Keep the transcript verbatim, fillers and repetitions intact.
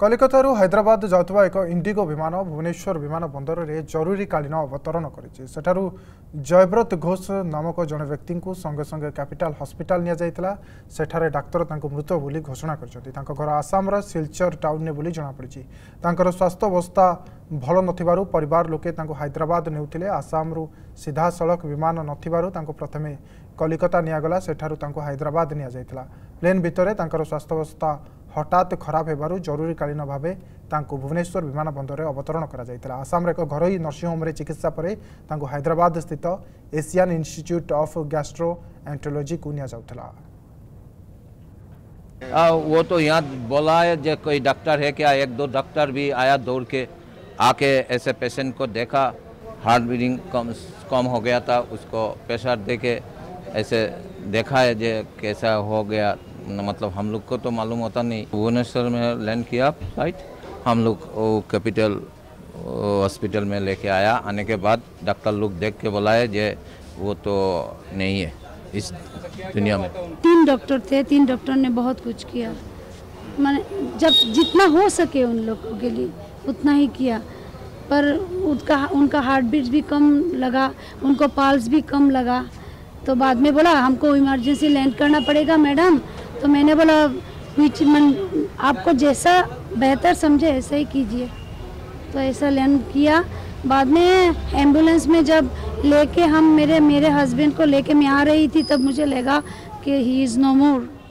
कलिकतारू हैदराबाद जाउथबा एक इंडिगो विमान भुवनेश्वर विमान बंदर में जरूरीकालीन अवतरण करिछि। सेठारु जयव्रत घोष नामक जड़े व्यक्ति को संगे संगे कैपिटल हॉस्पिटल निया जाइतला। सेठारे डाक्तर तांको मृत बोली घोषणा करछथि। तांको घर आसामर सिलचर टाउन ने बोली जणा पड़िछि। तांकर स्वास्थ्य अवस्था भल नथिबारु परिवार लोके तांको हैदराबाद नेउथिले। आसामरु सीधा सड़क विमान नथिबारु तांको प्रथमे कलिकता नियागला। सेठारु तांको हैदराबाद निया जाइतला। प्लेन भितरे तांकर स्वास्थ्य अवस्था हठात खराब हेबारु जरूरीकालीन भावे तांको भुवनेश्वर विमान बंदर में अवतरण करा जाइतला। आसाम एक घरोई नर्सिंग होम रे चिकित्सा परे तांको हैदराबाद स्थित Asian Institute of Gastroenterology को निया जाउतला। आ, वो तो यहाँ बोला है जो कोई डॉक्टर है क्या, एक दो डॉक्टर भी आया दौड़ के आके ऐसे पेशेंट को देखा, हार्ट बीटिंग कम कम हो गया था, उसको प्रेशर दे के ऐसे देखा है जो कैसा हो गया। मतलब हम लोग को तो मालूम होता नहीं। भुवनेश्वर में लैंड किया फ्लाइट, हम लोग वो कैपिटल हॉस्पिटल में लेके आया। आने के बाद डॉक्टर लोग देख के बुलाए जे वो तो नहीं है इस दुनिया में। तीन डॉक्टर थे, तीन डॉक्टर ने बहुत कुछ किया। मैंने जब जितना हो सके उन लोगों के लिए उतना ही किया, पर उनका उनका हार्ट बीट भी कम लगा, उनको पल्स भी कम लगा। तो बाद में बोला हमको इमरजेंसी लैंड करना पड़ेगा मैडम। तो मैंने बोला विच मन आपको जैसा बेहतर समझे ऐसा ही कीजिए। तो ऐसा लैंड किया। बाद में एम्बुलेंस में जब लेके हम मेरे मेरे हस्बैंड को लेके मैं आ रही थी, तब मुझे लगा कि ही इज़ नो मोर।